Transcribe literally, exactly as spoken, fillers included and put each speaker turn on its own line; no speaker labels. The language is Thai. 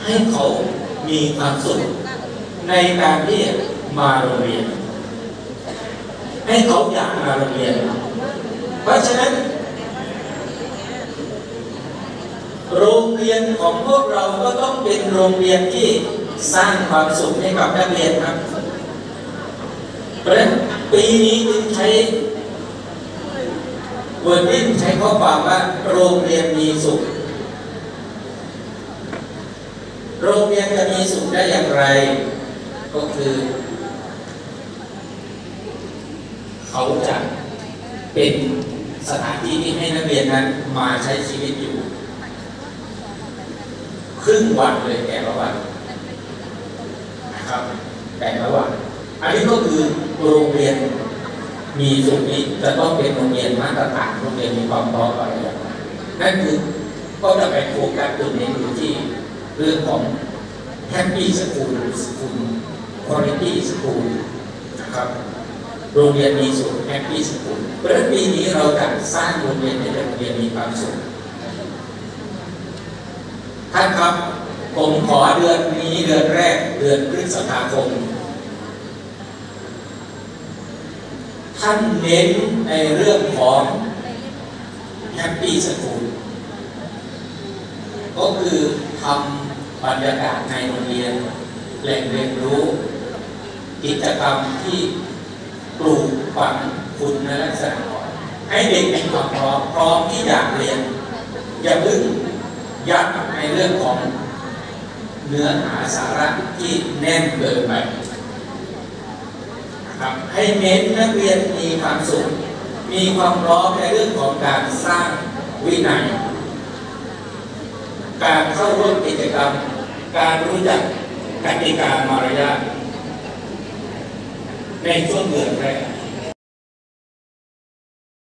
ให้เขามีความสุขในการที่มาโรงเรียนให้เขาอยากมาโรงเรียนเพราะฉะนั้นโรงเรียนของพวกเราก็ต้องเป็นโรงเรียนที่สร้างความสุขให้กับนักเรียนครับเพราะฉะนั้นปีนี้จึงใช้เวอร์ดิ้งใช้ข้อความว่าโรงเรียนมีสุขโรงเรียนจะมีสุขได้อย่างไรก็คือเขาจะเป็นสถานที่ที่ให้นักเรียนนั้นมาใช้ชีวิตอยู่ครึ่งวันเลยแต่ละวันนะครับแต่ละวันอันนี้ก็คือโรงเรียนมีสุขนี้จะต้องเป็นโรงเรียนมาตรฐานโรงเรียนมีความพร้อมอะไรอย่างนั้นนั่นคือก็จะไปโฟกัสตรงนี้อยู่ที่เรื่องของ Happy School School Quality School นะครับโรงเรียนมีสุข Happy School เพราะฉะนั้นปีนี้เราจะสร้างโรงเรียนให้โรงเรียนมีความสุขท่านครับผมขอเดือนนี้เดือนแรกเดือนพฤษภาคมท่านเน้นในเรื่องของ Happy School ก็คือทำบรรยากาศในโรงเรียนแหล่งเรียนรู้กิจกรรมที่ปลูกฝังคุณลักษณะให้เด็กมีความพร้อมพร้อมที่อยากเรียนอย่าเพิ่งยัดในเรื่องของเนื้อหาสาระที่แน่นเกินไปครับให้เน้นนักเรียนมีความสุขมีความพร้อมในเรื่องของการสร้างวินัยการเข้าร่วมกิจกรรมการรู้จักกติกามารยาทในช่วงเดือนแรก